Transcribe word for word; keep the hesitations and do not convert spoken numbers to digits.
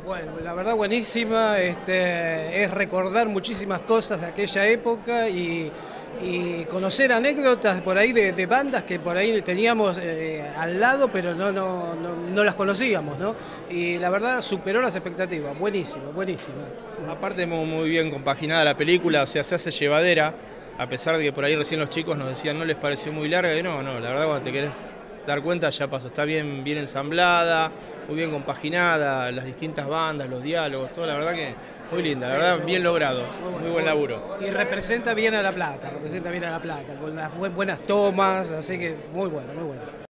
Bueno, la verdad buenísima, este, es recordar muchísimas cosas de aquella época y, y conocer anécdotas por ahí de, de bandas que por ahí teníamos eh, al lado, pero no, no, no, no las conocíamos, ¿no? Y la verdad superó las expectativas, buenísima, buenísima. Aparte muy, muy bien compaginada la película, o sea, se hace llevadera, a pesar de que por ahí recién los chicos nos decían no les pareció muy larga, y no, no, la verdad cuando te querés dar cuenta ya pasó, está bien, bien ensamblada, muy bien compaginada, las distintas bandas, los diálogos, todo, la verdad que muy linda, la verdad bien logrado, muy buen laburo. Y representa bien a La Plata, representa bien a La Plata, con las buenas tomas, así que muy bueno, muy bueno.